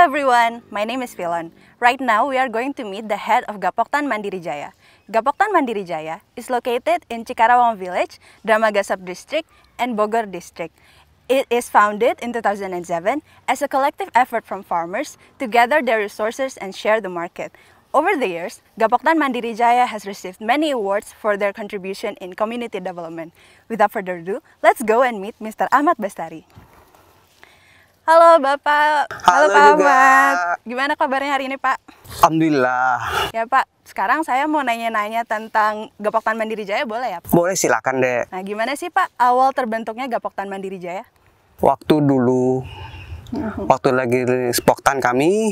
everyone, my name is Filon. Right now, we are going to meet the head of Gapoktan Mandiri Jaya. Gapoktan Mandiri Jaya is located in Cikarawang Village, Dramaga Sub-District, and Bogor District. It is founded in 2007 as a collective effort from farmers to gather their resources and share the market. Over the years, Gapoktan Mandiri Jaya has received many awards for their contribution in community development. Without further ado, let's go and meet Mr. Ahmad Bastari. Halo Bapak. Halo Pak juga. Ahmad. Gimana kabarnya hari ini Pak? Alhamdulillah. Ya Pak, sekarang saya mau nanya-nanya tentang Gapoktan Mandiri Jaya, boleh ya Pak? Boleh, silakan deh. Nah, gimana sih Pak awal terbentuknya Gapoktan Mandiri Jaya? Waktu dulu, waktu lagi Spoktan kami,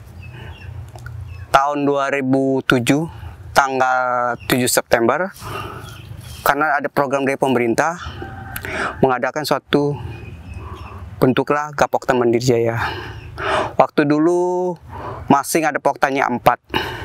tahun 2007, tanggal 7 September, karena ada program dari pemerintah, mengadakan suatu bentuklah Gapoktan Mandiri Jaya. Waktu dulu masing ada poktannya 4.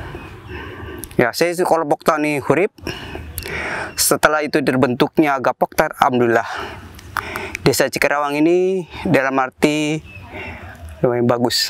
Ya, saya kalau Poktani Hurip. Setelah itu terbentuknya Gapoktan, alhamdulillah. Desa Cikarawang ini dalam arti lumayan bagus.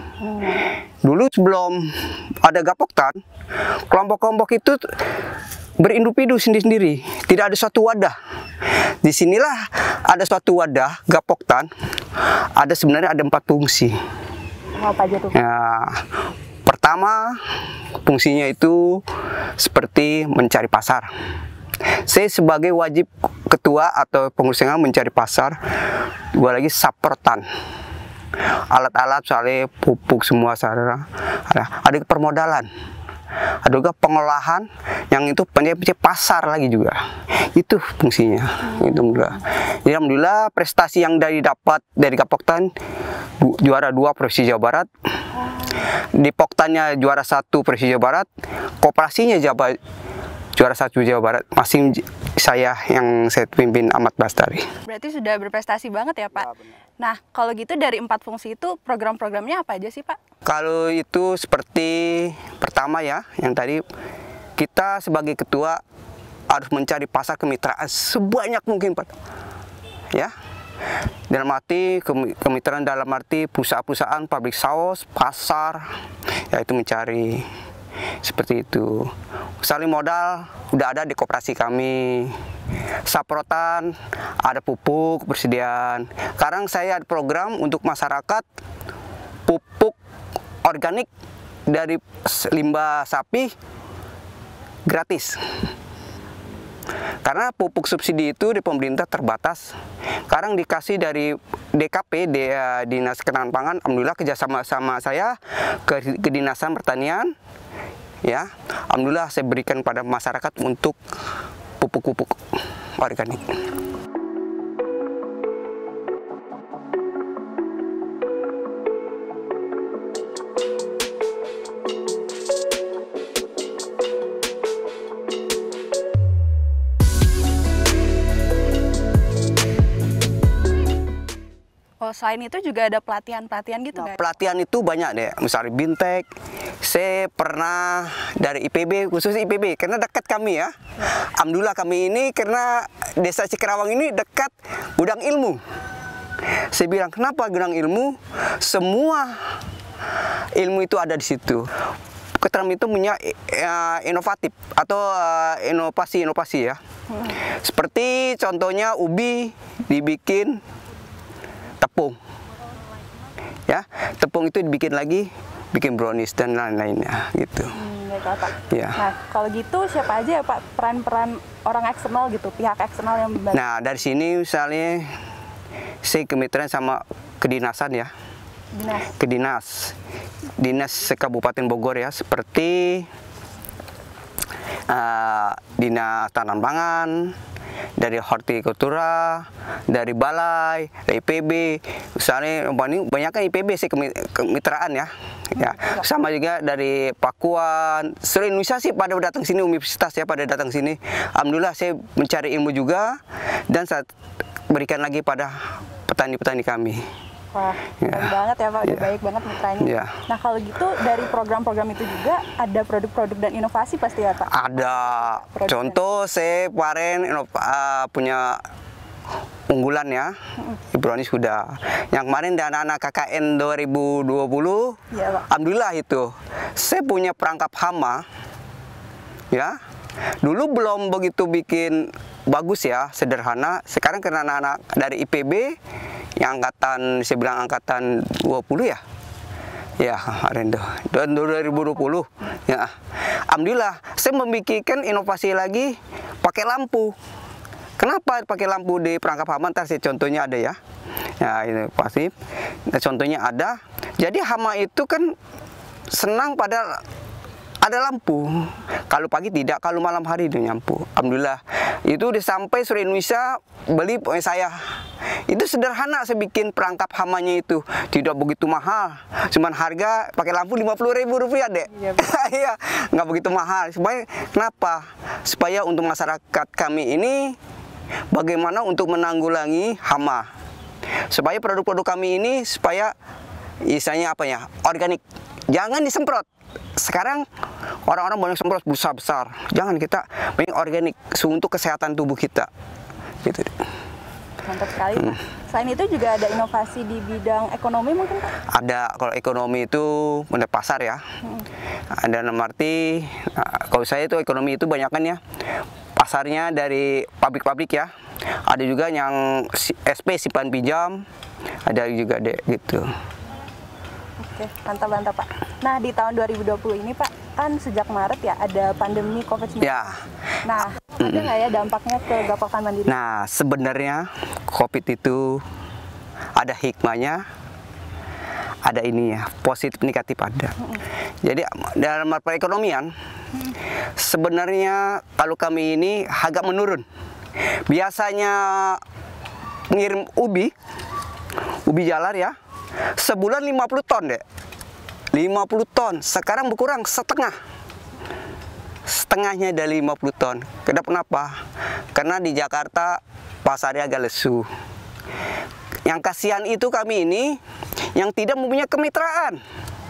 Dulu sebelum ada Gapoktan, kelompok-kelompok itu berindividu sendiri-sendiri, tidak ada suatu wadah. Disinilah ada suatu wadah Gapoktan. Ada sebenarnya ada 4 fungsi. Apa aja tuh? Ya, pertama fungsinya itu seperti mencari pasar. Saya sebagai wajib ketua atau pengurus yang mencari pasar. Dua lagi sapertan. Alat-alat soalnya pupuk semua sarana. Ada permodalan. Ada juga pengolahan yang itu pencari pasar lagi juga. Itu fungsinya. Itu alhamdulillah. Jadi alhamdulillah prestasi yang dapat dari Gapoktan juara 2 Provinsi Jawa Barat. Di Poktannya juara 1 Provinsi Jawa Barat. Koperasinya juara 1 Jawa Barat. Masing saya yang saya pimpin Ahmad Bastari. Berarti sudah berprestasi banget ya Pak? Ya, nah, kalau gitu dari 4 fungsi itu program-programnya apa aja sih Pak? Kalau itu seperti pertama ya, yang tadi kita sebagai ketua harus mencari pasar kemitraan sebanyak mungkin Pak. Ya, dalam arti kemitraan dalam arti perusahaan-perusahaan pabrik saus, pasar, ya itu mencari seperti itu. Saling modal udah ada di koperasi kami. Saprotan ada pupuk persediaan. Sekarang saya ada program untuk masyarakat pupuk organik dari limbah sapi gratis. Karena pupuk subsidi itu di pemerintah terbatas. Sekarang dikasih dari DKP, Dinas Ketahanan Pangan. Alhamdulillah kerjasama sama saya ke Kedinasan Pertanian. Ya, alhamdulillah saya berikan pada masyarakat untuk pupuk-pupuk organik. Oh, selain itu juga ada pelatihan-pelatihan gitu kan? Pelatihan itu banyak deh, misalnya Bintek. Saya pernah dari IPB, khusus IPB, karena dekat kami ya. Alhamdulillah kami ini karena Desa Cikarawang ini dekat gudang ilmu. Saya bilang, kenapa gudang ilmu? Semua ilmu itu ada di situ. Ketram itu punya inovatif atau inovasi-inovasi ya. Seperti contohnya ubi dibikin tepung. Ya, tepung itu dibikin lagi, bikin brownies dan lain-lainnya gitu. Ya. Nah, kalau gitu siapa aja ya Pak peran-peran orang eksternal gitu, pihak eksternal yang membantu? Nah, dari sini misalnya saya kemitraan sama kedinasan ya. Dinas Kabupaten Bogor ya, seperti Dinas Tanaman Pangan, dari hortikultura, dari balai, dari IPB, misalnya banyak kan IPB sih kemitraan ya. Ya, sama juga dari Pakuan, seluruh Indonesia sih pada datang sini, universitas ya pada datang sini. Alhamdulillah saya mencari ilmu juga dan saya berikan lagi pada petani-petani kami. Wah, keren banget ya Pak, udah baik banget mitranya. Nah kalau gitu dari program-program itu juga ada produk-produk dan inovasi pasti ya Pak? Ada. Contoh saya kemarin punya unggulan ya. Ibu Roni sudah. Yang kemarin dan anak KKN 2020, Iya, Pak. alhamdulillah itu. Saya punya perangkap hama, ya. Dulu belum begitu bikin bagus ya, sederhana. Sekarang karena anak-anak dari IPB, yang angkatan, saya bilang angkatan 20 ya. Ya, kemarin tuh, 2020. Ya, alhamdulillah, saya memikirkan inovasi lagi pakai lampu. Kenapa pakai lampu di perangkap hama? Ntar saya contohnya ada ya. Ya, ini pasti. Nah, contohnya ada. Jadi hama itu kan senang pada ada lampu. Kalau pagi tidak, kalau malam hari itu lampu. Alhamdulillah. Itu udah sampai seluruh Indonesia beli saya. Itu sederhana saya bikin perangkap hamanya itu. Tidak begitu mahal. Cuman harga pakai lampu Rp50.000, Dek. Iya, Iya, nggak begitu mahal. Supaya kenapa? Supaya untuk masyarakat kami ini bagaimana untuk menanggulangi hama. Supaya produk-produk kami ini supaya istilahnya apa ya? Organik. Jangan disemprot. Sekarang orang-orang banyak semprot besar-besar. Jangan, kita banyak organik untuk kesehatan tubuh kita. Gitu. Mantap sekali, Pak. Selain itu juga ada inovasi di bidang ekonomi mungkin, Pak? Ada, kalau ekonomi itu benar pasar ya. Ada dalam arti, kalau saya itu ekonomi itu banyakan ya pasarnya dari pabrik-pabrik ya. Ada juga yang SP simpan pinjam, ada juga deh gitu. Oke, mantap Pak. Nah, di tahun 2020 ini Pak, kan sejak Maret ya ada pandemi COVID-19. Ya. Nah, ada nggak ya dampaknya ke Gapoktan Mandiri? Nah, sebenarnya COVID itu ada hikmahnya, ada ini ya, positif negatif ada. Jadi dalam perekonomian, sebenarnya kalau kami ini agak menurun. Biasanya ngirim ubi jalar ya, sebulan 50 ton deh. 50 ton, sekarang berkurang setengah. Setengahnya dari 50 ton. Kenapa? Karena di Jakarta pasarnya agak lesu. Yang kasihan itu kami ini yang tidak mempunyai kemitraan.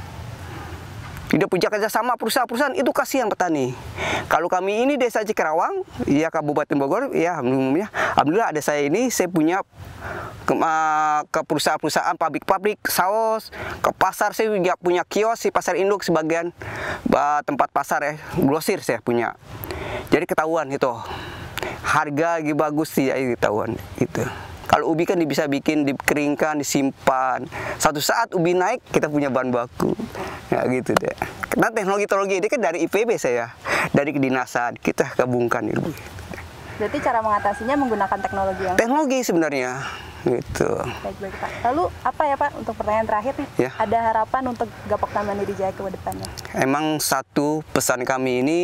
Tidak punya kerjasama perusahaan-perusahaan, itu kasihan petani. Kalau kami ini desa Cikerawang, ya Kabupaten Bogor, ya alhamdulillah ada saya ini, saya punya ke perusahaan-perusahaan pabrik-pabrik saus, ke pasar saya juga punya kios di pasar induk sebagian tempat pasar ya, grosir saya punya. Jadi ketahuan itu harga lagi bagus sih ya, ketahuan itu. Kalau ubi kan bisa bikin, dikeringkan, disimpan. Satu saat ubi naik, kita punya bahan baku. Ya gitu deh. Karena teknologi-teknologi ini kan dari IPB saya, dari kedinasan, kita gabungkan itu. Berarti cara mengatasinya menggunakan teknologi yang... Teknologi sebenarnya, gitu. Baik Pak. Lalu apa ya Pak, untuk pertanyaan terakhir nih, Ya. ada harapan untuk Gapoktan Mandiri Jaya ke depannya? Emang satu pesan kami ini,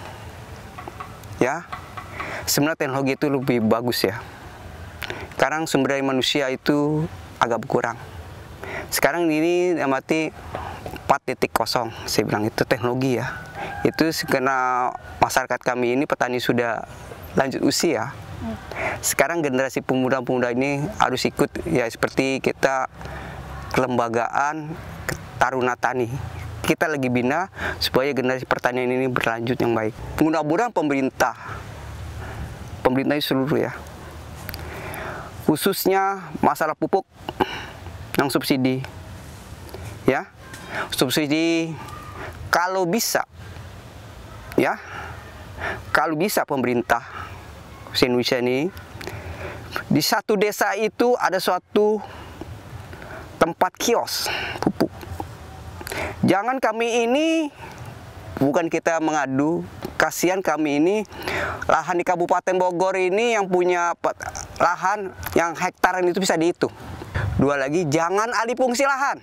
ya, sebenarnya teknologi itu lebih bagus ya. Sekarang sumber daya manusia itu agak berkurang. Sekarang ini mati 4.0, saya bilang itu teknologi ya. Itu karena masyarakat kami ini petani sudah lanjut usia. Sekarang generasi pemuda-pemuda ini harus ikut ya, seperti kita kelembagaan Taruna Tani. Kita lagi bina supaya generasi pertanian ini berlanjut yang baik. Mudah-mudahan pemerintah seluruh ya, khususnya masalah pupuk yang subsidi ya, subsidi kalau bisa ya, kalau bisa pemerintah Indonesia ini di satu desa itu ada suatu tempat kios pupuk. Jangan kami ini, bukan kita mengadu, kasihan kami ini lahan di Kabupaten Bogor ini yang punya lahan yang hektaran itu bisa dihitung. Dua lagi, jangan alih fungsi lahan.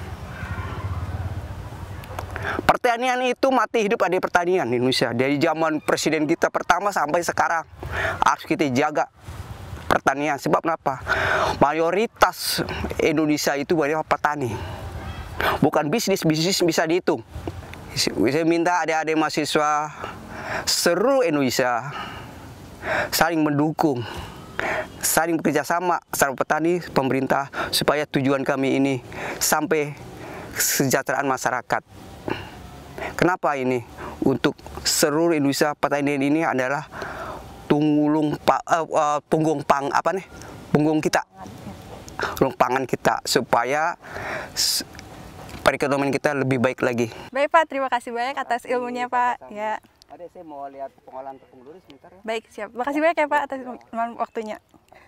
Pertanian itu mati hidup ada pertanian di Indonesia. Dari zaman presiden kita pertama sampai sekarang harus kita jaga pertanian. Sebab kenapa? Mayoritas Indonesia itu banyak petani. Bukan bisnis bisa dihitung. Saya minta adik-adik mahasiswa seluruh Indonesia saling mendukung, saling bekerja sama secara petani, pemerintah, supaya tujuan kami ini sampai kesejahteraan masyarakat. Kenapa ini? Untuk seluruh Indonesia, pertanian ini adalah punggung pang apa nih? punggung kita, lumbung pangan kita, supaya perekonomian kita lebih baik lagi. Baik Pak, terima kasih banyak atas ilmunya Pak. Ya. Ada, saya mau lihat pengolahan tepung dulu sebentar ya. Baik, siap. Makasih banyak ya Pak atas waktunya.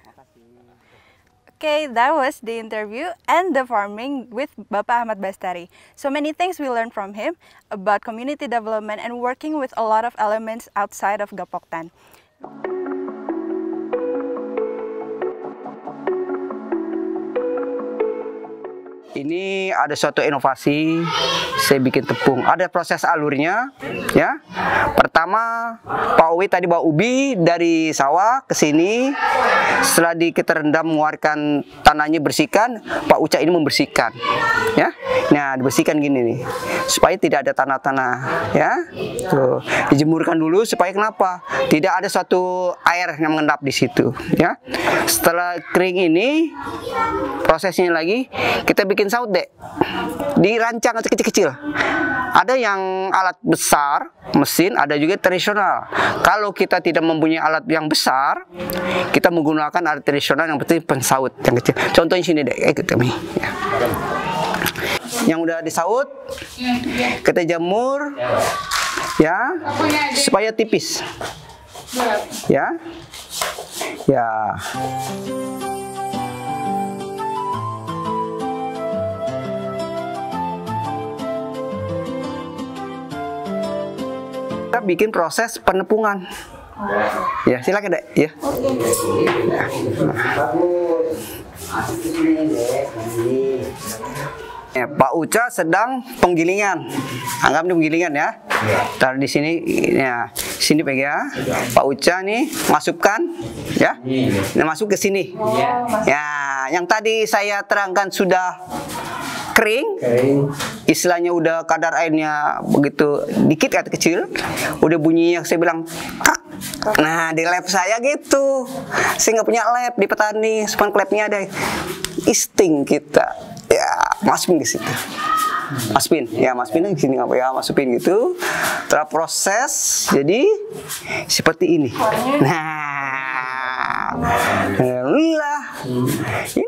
Okay, that was the interview and the farming with Bapak Ahmad Bastari. So many things we learned from him about community development and working with a lot of elements outside of Gapoktan. Ini ada suatu inovasi, saya bikin tepung. Ada proses alurnya, ya. Pertama, Pak Uwi tadi bawa ubi dari sawah ke sini. Setelah kita rendam, mengeluarkan tanahnya, bersihkan. Pak Uca ini membersihkan, ya. Nah, dibersihkan gini nih, supaya tidak ada tanah-tanah, ya. Tuh, dijemurkan dulu supaya kenapa? Tidak ada suatu air yang mengendap di situ, ya. Setelah kering ini, prosesnya lagi kita bikin saut deh, dirancang kecil-kecil. Ada yang alat besar, mesin, ada juga tradisional. Kalau kita tidak mempunyai alat yang besar, kita menggunakan alat tradisional yang penting pensaut yang kecil. Contohnya sini deh, ikut kami. Ya. Yang udah disaut, kita jamur, ya, supaya tipis. Ya, ya. Kita bikin proses penepungan. Ya, silakan dek. Ya. Ya, Pak Uca sedang penggilingan. Anggap ini penggilingan ya. Taruh di sini, ya. Sini pegang. Pak Uca nih masukkan, ya. Nah, masuk ke sini. Ya, yang tadi saya terangkan sudah kering, istilahnya udah kadar airnya begitu dikit atau kecil, udah bunyinya saya bilang kak. Nah, di lab saya gitu, saya nggak punya lab di petani, span labnya ada isting kita, ya masukin ke situ, masukin ke sini, ya masukin gitu, terproses jadi seperti ini. Nah, alhamdulillah, ini